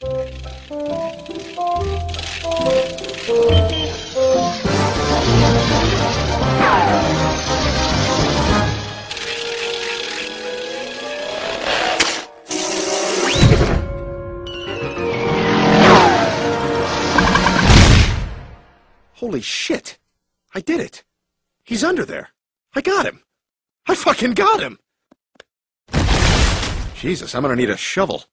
Holy shit! I did it! He's under there! I got him! I fucking got him! Jesus, I'm gonna need a shovel.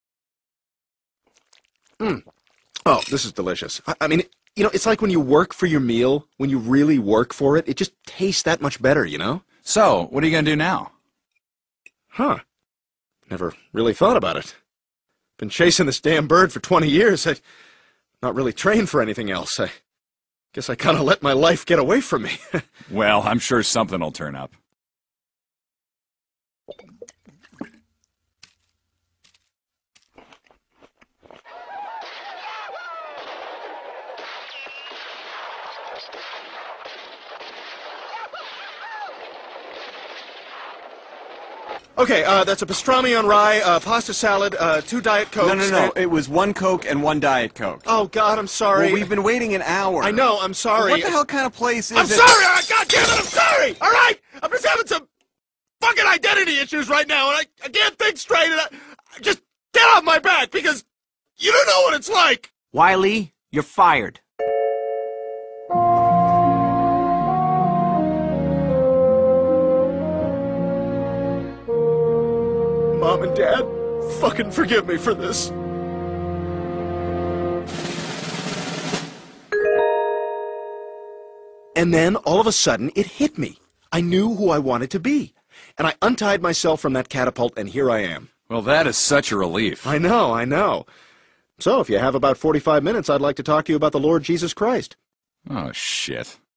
Oh, this is delicious. I mean, you know, it's like when you work for your meal, when you really work for it, it just tastes that much better, you know? So, what are you gonna do now? Huh. Never really thought about it. Been chasing this damn bird for 20 years. I'm not really trained for anything else. I guess I kind of let my life get away from me. Well, I'm sure something will turn up. Okay, that's a pastrami on rye, pasta salad, 2 Diet Cokes. No. It was 1 Coke and 1 Diet Coke. Oh, God, I'm sorry. Well, we've been waiting an hour. I know, I'm sorry. What the hell kind of place is it? I'm sorry! God damn it, I'm sorry! All right? I'm just having some fucking identity issues right now, and I can't think straight, and I just get off my back, because you don't know what it's like! Wiley, you're fired. Mom and Dad, fucking forgive me for this. And then, all of a sudden, it hit me. I knew who I wanted to be. And I untied myself from that catapult, and here I am. Well, that is such a relief. I know. So, if you have about 45 minutes, I'd like to talk to you about the Lord Jesus Christ. Oh, shit.